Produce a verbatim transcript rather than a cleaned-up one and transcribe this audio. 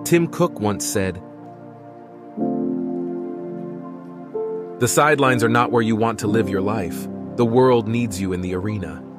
Tim Cook once said, "The sidelines are not where you want to live your life. The world needs you in the arena."